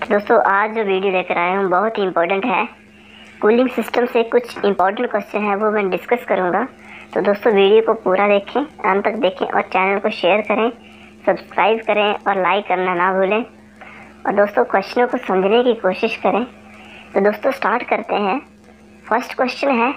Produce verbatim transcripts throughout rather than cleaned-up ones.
दोस्तों आज जो वीडियो लेकर आया हूँ बहुत ही इम्पोर्टेंट है। कूलिंग सिस्टम से कुछ इम्पोर्टेंट क्वेश्चन है वो मैं डिस्कस करूँगा। तो दोस्तों वीडियो को पूरा देखें, अंत तक देखें और चैनल को शेयर करें, सब्सक्राइब करें और लाइक करना ना भूलें। और दोस्तों क्वेश्चनों को समझने की कोशिश करें। तो दोस्तों स्टार्ट करते हैं। फर्स्ट क्वेश्चन है,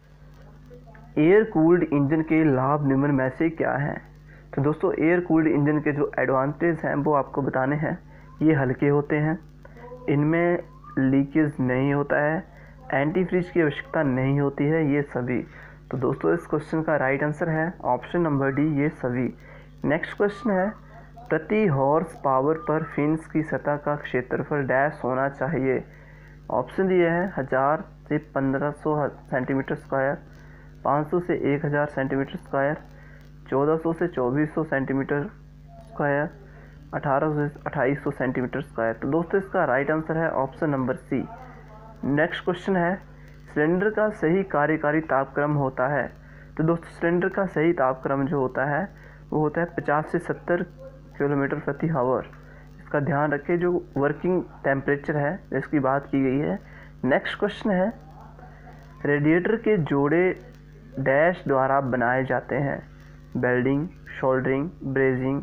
एयर कूल्ड इंजन के लाभ निम्न में से क्या हैं। तो दोस्तों एयर कूल्ड इंजन के जो एडवांटेज हैं वो आपको बताने हैं। ये हल्के होते हैं, इनमें लीकेज नहीं होता है, एंटी फ्रीज की आवश्यकता नहीं होती है, ये सभी। तो दोस्तों इस क्वेश्चन का राइट आंसर है ऑप्शन नंबर डी, ये सभी। नेक्स्ट क्वेश्चन है, प्रति हॉर्स पावर पर फिन्स की सतह का क्षेत्रफल डैश होना चाहिए। ऑप्शन दिए हैं हज़ार से पंद्रह सौ सेंटीमीटर स्क्वायर, पाँच सौ से एक हज़ार सेंटीमीटर स्क्वायर, चौदह सौ से चौबीस सौ सेंटीमीटर स्क्वायर, अठारह सौ से अट्ठाईस सौ सेंटीमीटर स्क्वायर। तो दोस्तों इसका राइट आंसर है option number C. Next question है, सिलेंडर का सही कार्यकारी तापक्रम होता है। तो दोस्तों सिलेंडर का सही तापक्रम जो होता है वो होता है पचास से सत्तर किलोमीटर प्रति हावर। इसका ध्यान रखें, जो वर्किंग टेम्परेचर है इसकी बात की गई है। नेक्स्ट क्वेश्चन है, रेडिएटर के जोड़े डैश द्वारा बनाए जाते हैं। Welding, soldering, brazing,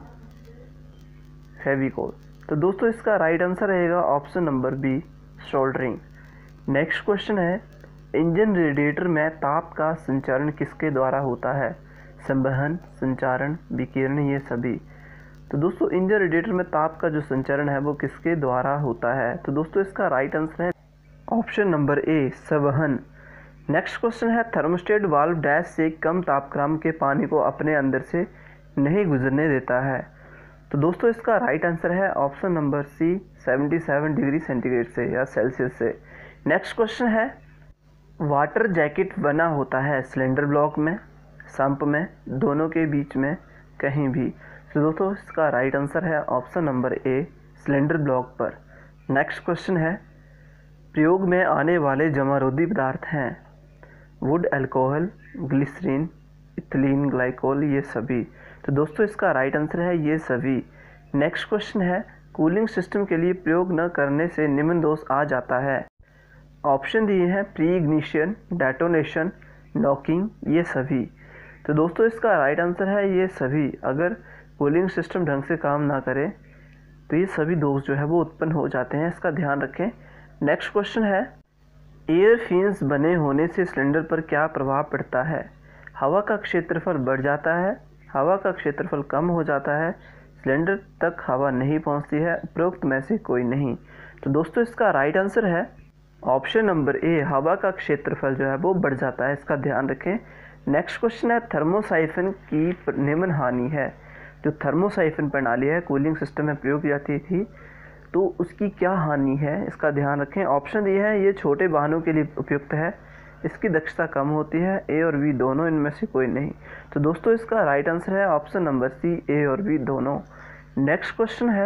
Fevicol. तो दोस्तों इसका राइट आंसर रहेगा option number B, soldering. Next question है, इंजन रेडिएटर में ताप का संचरण किसके द्वारा होता है। संवहन, संचारण, विकिरण, ये सभी। तो दोस्तों इंजन रेडिएटर में ताप का जो संचरण है वो किसके द्वारा होता है। तो दोस्तों इसका राइट आंसर है ऑप्शन नंबर ए, संवहन। नेक्स्ट क्वेश्चन है, थर्मोस्टेट वाल्व डैश से कम तापक्रम के पानी को अपने अंदर से नहीं गुजरने देता है। तो दोस्तों इसका राइट आंसर है ऑप्शन नंबर सी, सतहत्तर डिग्री सेंटीग्रेड से या सेल्सियस से। नेक्स्ट क्वेश्चन है, वाटर जैकेट बना होता है सिलेंडर ब्लॉक में, संप में, दोनों के बीच में, कहीं भी। तो दोस्तों इसका राइट आंसर है option number A, cylinder block पर। नेक्स्ट क्वेश्चन है, प्रयोग में आने वाले जमारोधी पदार्थ हैं wood alcohol, glycerine, ethylene glycol, ये सभी। तो दोस्तों इसका राइट आंसर है ये सभी। नेक्स्ट क्वेश्चन है, कूलिंग सिस्टम के लिए प्रयोग न करने से निम्न दोष आ जाता है। ऑप्शन दिए हैं प्री इग्निशन, डेटोनेशन, नॉकिंग, ये सभी। तो दोस्तों इसका राइट आंसर है ये सभी। अगर कूलिंग सिस्टम ढंग से काम ना करे तो ये सभी दोष जो है वो उत्पन्न हो जाते हैं, इसका ध्यान रखें। नेक्स्ट क्वेश्चन है, एयर फिन्स बने होने से सिलेंडर पर क्या प्रभाव पड़ता है। हवा का क्षेत्रफल बढ़ जाता है, हवा का क्षेत्रफल कम हो जाता है, सिलेंडर तक हवा नहीं पहुंचती है, उपरोक्त में से कोई नहीं। तो दोस्तों इसका राइट आंसर है ऑप्शन नंबर ए, हवा का क्षेत्रफल जो है वो बढ़ जाता है, इसका ध्यान रखें। नेक्स्ट क्वेश्चन है, थर्मोसाइफन की निम्न हानि है। जो थर्मोसाइफन प्रणाली है कूलिंग सिस्टम में प्रयोग की जाती थी तो उसकी क्या हानि है, इसका ध्यान रखें। ऑप्शन दिए हैं, ये छोटे वाहनों के लिए उपयुक्त है, इसकी दक्षता कम होती है, ए और बी दोनों, इनमें से कोई नहीं। तो दोस्तों इसका राइट आंसर है ऑप्शन नंबर सी, ए और बी दोनों। नेक्स्ट क्वेश्चन है,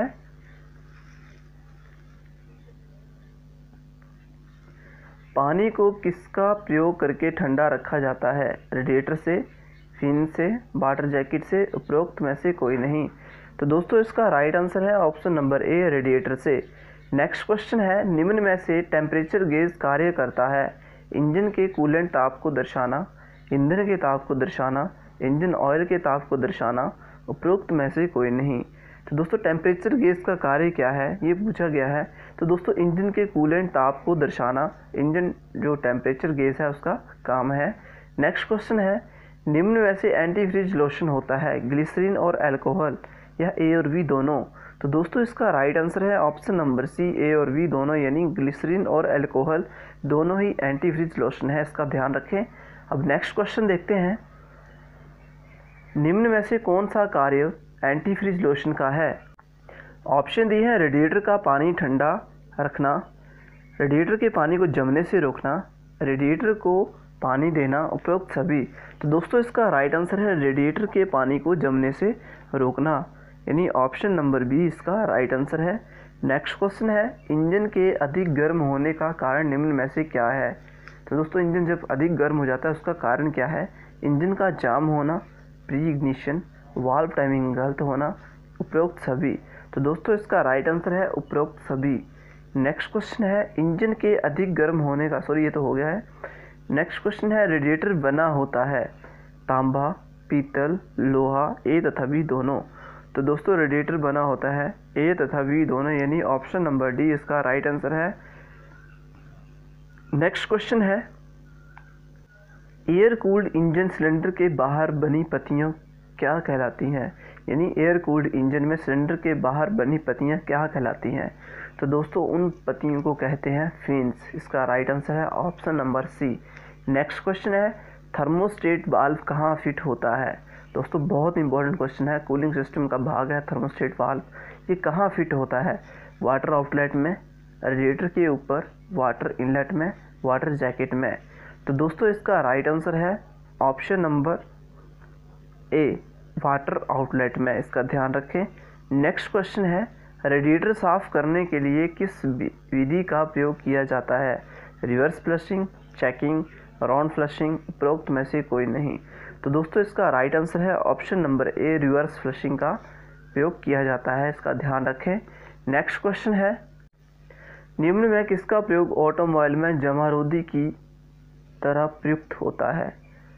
पानी को किसका प्रयोग करके ठंडा रखा जाता है। रेडिएटर से, फिन से, वाटर जैकेट से, उपरोक्त में से कोई नहीं। तो दोस्तों इसका राइट आंसर है ऑप्शन नंबर ए, रेडिएटर से। नेक्स्ट क्वेश्चन है, निम्न में से टेम्परेचर गेज कार्य करता है। इंजन के कूलेंट ताप को दर्शाना, ईंधन के ताप को दर्शाना, इंजन ऑयल के ताप को दर्शाना, उपरोक्त में से कोई नहीं। तो दोस्तों टेम्परेचर गेज का कार्य क्या है ये पूछा गया है। तो दोस्तों इंजन के कूलेंट ताप को दर्शाना, इंजन जो टेम्परेचर गेज है उसका काम है। नेक्स्ट क्वेश्चन है, निम्न में से एंटी फ्रीज लोशन होता है ग्लिसरीन और अल्कोहल, या ए और बी दोनों। तो दोस्तों इसका राइट आंसर है ऑप्शन नंबर सी, ए और बी दोनों, यानी ग्लिसरीन और अल्कोहल दोनों ही एंटी फ्रीज लोशन है, इसका ध्यान रखें। अब नेक्स्ट क्वेश्चन देखते हैं, निम्न में से कौन सा कार्य एंटी फ्रीज लोशन का है। ऑप्शन दिए हैं, रेडिएटर का पानी ठंडा रखना, रेडिएटर के पानी को जमने से रोकना, रेडिएटर को पानी देना, उपरोक्त सभी। तो दोस्तों इसका राइट आंसर है रेडिएटर के पानी को जमने से रोकना, यानी ऑप्शन नंबर बी इसका राइट आंसर है। नेक्स्ट क्वेश्चन है, इंजन के अधिक गर्म होने का कारण निम्न में से क्या है। तो दोस्तों इंजन जब अधिक गर्म हो जाता है उसका कारण क्या है। इंजन का जाम होना, प्री इग्निशन, वाल्व टाइमिंग गलत होना, उपरोक्त सभी। तो दोस्तों इसका राइट आंसर है उपरोक्त सभी। नेक्स्ट क्वेश्चन है इंजन के अधिक गर्म होने का, सॉरी ये तो हो गया है। नेक्स्ट क्वेश्चन है रेडिएटर बना होता है तांबा, पीतल, लोहा, ए तथा बी दोनों। तो दोस्तों रेडिएटर बना होता है ए तथा बी दोनों, यानी ऑप्शन नंबर डी इसका राइट आंसर है। नेक्स्ट क्वेश्चन है एयर कूल्ड इंजन सिलेंडर के बाहर बनी पत्तियां क्या कहलाती हैं, यानी एयर कूल्ड इंजन में सिलेंडर के बाहर बनी पत्तियां क्या कहलाती हैं। तो दोस्तों उन पत्तियों को कहते हैं फिन्स, इसका राइट आंसर है option number C. Next question है थर्मोस्टेट वाल्व कहाँ फिट होता है। दोस्तों बहुत इंपॉर्टेंट क्वेश्चन है, कूलिंग सिस्टम का भाग है थर्मोस्टेट वाल्व, ये कहाँ फिट होता है। वाटर आउटलेट में, रेडिएटर के ऊपर, वाटर इनलेट में, वाटर जैकेट में। तो दोस्तों इसका राइट आंसर है option number A, water outlet में, इसका ध्यान रखें। नेक्स्ट क्वेश्चन है रेडिएटर साफ करने के लिए किस विधि का प्रयोग किया जाता है। Reverse flushing, checking, round flushing, उपरोक्त में से कोई नहीं। तो दोस्तों इसका राइट आंसर है option number A, reverse flushing का प्रयोग किया जाता है, इसका ध्यान रखें। नेक्स्ट क्वेश्चन है निम्न में किसका प्रयोग ऑटोमोबाइल में जमारोधी की तरह प्रयुक्त होता है।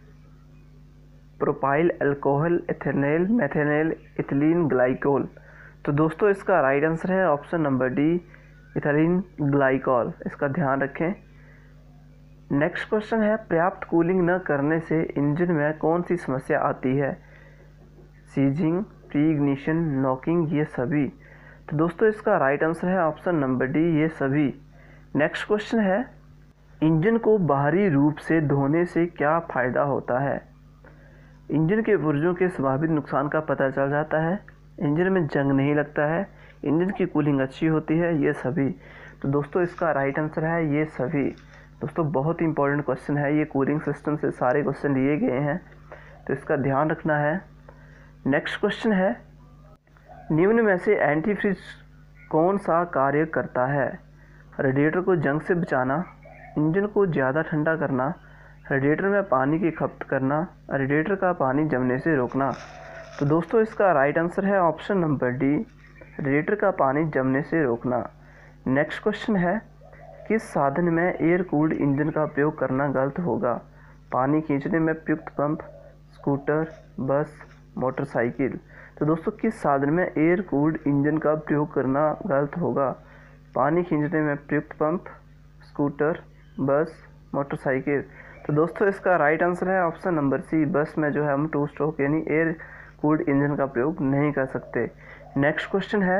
Propyl, alcohol, ethanol, methanol, ethylene glycol. तो दोस्तों इसका राइट आंसर है option number D, ethylene glycol, इसका ध्यान रखें। नेक्स्ट क्वेश्चन है पर्याप्त कूलिंग न करने से इंजन में कौन सी समस्या आती है। सीजिंग, प्री इग्निशन, नॉकिंग, ये सभी। तो दोस्तों इसका राइट आंसर है ऑप्शन नंबर डी, ये सभी। नेक्स्ट क्वेश्चन है इंजन को बाहरी रूप से धोने से क्या फ़ायदा होता है। इंजन के पुर्जों के संभावित नुकसान का पता चल जाता है, इंजन में जंग नहीं लगता है, इंजन की कूलिंग अच्छी होती है, ये सभी। तो दोस्तों इसका राइट आंसर है ये सभी। दोस्तों बहुत इंपॉर्टेंट क्वेश्चन है ये, कूलिंग सिस्टम से सारे क्वेश्चन लिए गए हैं, तो इसका ध्यान रखना है। नेक्स्ट क्वेश्चन है निम्न में से एंटीफ्रीज कौन सा कार्य करता है। रेडिएटर को जंग से बचाना, इंजन को ज़्यादा ठंडा करना, रेडिएटर में पानी की खपत करना, रेडिएटर का पानी जमने से रोकना। तो दोस्तों इसका राइट आंसर है ऑप्शन नंबर डी, रेडिएटर का पानी जमने से रोकना। नेक्स्ट क्वेश्चन है किस साधन में एयर कूल्ड इंजन का प्रयोग करना गलत होगा। पानी खींचने में प्रयुक्त पंप, स्कूटर, बस, मोटरसाइकिल। तो दोस्तों किस साधन में एयर कूल्ड इंजन का प्रयोग करना गलत होगा। पानी खींचने में प्रयुक्त पंप, स्कूटर, बस, मोटरसाइकिल। तो दोस्तों इसका राइट आंसर है ऑप्शन नंबर सी, बस में जो है हम टू स्ट्रोक यानी एयर कूल्ड इंजन का प्रयोग नहीं कर सकते। नेक्स्ट क्वेश्चन है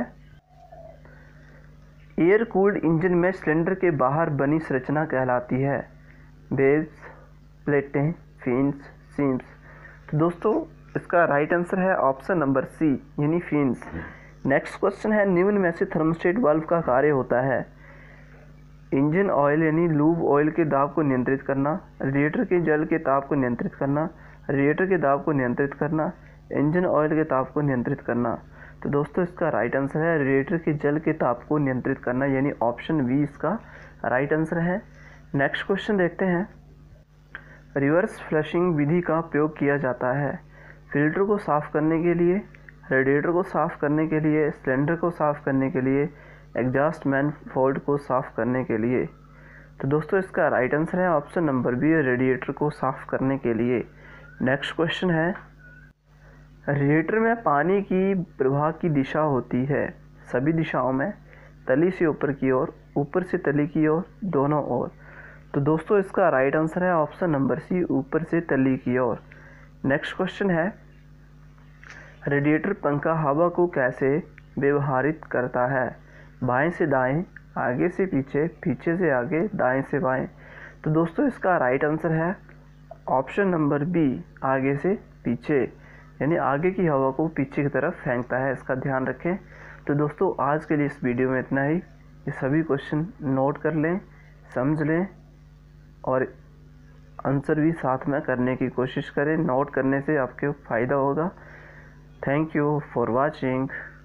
एयर कूल्ड इंजन में सिलेंडर के बाहर बनी संरचना कहलाती है। वेव्स, प्लेटें, फिन्स, सीम्स। तो दोस्तों इसका राइट आंसर है ऑप्शन नंबर सी, यानी फिन्स। नेक्स्ट क्वेश्चन है निम्न में से थर्मोस्टेट वाल्व का कार्य होता है। इंजन ऑयल यानी लूब ऑयल के दाब को नियंत्रित करना, रेडिएटर के जल के ताप को नियंत्रित करना, रेडिएटर के दाब को नियंत्रित करना, इंजन ऑयल के ताप को नियंत्रित करना। तो दोस्तों इसका राइट आंसर है रेडिएटर के जल के ताप को नियंत्रित करना, यानी ऑप्शन बी इसका राइट आंसर है। नेक्स्ट क्वेश्चन देखते हैं रिवर्स फ्लशिंग विधि का प्रयोग किया जाता है। फिल्टर को साफ करने के लिए, रेडिएटर को साफ करने के लिए, सिलेंडर को साफ करने के लिए, एग्जॉस्ट मैनिफोल्ड को साफ करने के लिए। तो दोस्तों इसका राइट आंसर है ऑप्शन नंबर बी, रेडिएटर को साफ करने के लिए। नेक्स्ट क्वेश्चन है रेडिएटर में पानी की प्रवाह की दिशा होती है सभी दिशाओं में, तली से ऊपर की ओर, ऊपर से तली की ओर, दोनों ओर। तो दोस्तों इसका राइट आंसर है ऑप्शन नंबर सी, ऊपर से तली की ओर। नेक्स्ट क्वेश्चन है रेडिएटर पंखा हवा को कैसे व्यवहारित करता है। बाएं से दाएं, आगे से पीछे, पीछे से आगे, दाएं से बाएं। तो दोस्तों इसका राइट आंसर है ऑप्शन नंबर बी, आगे से पीछे, यानी आगे की हवा को पीछे की तरफ फेंकता है, इसका ध्यान रखें। तो दोस्तों आज के लिए इस वीडियो में इतना ही। ये सभी क्वेश्चन नोट कर लें, समझ लें और आंसर भी साथ में करने की कोशिश करें। नोट करने से आपको फ़ायदा होगा। Thank you for watching.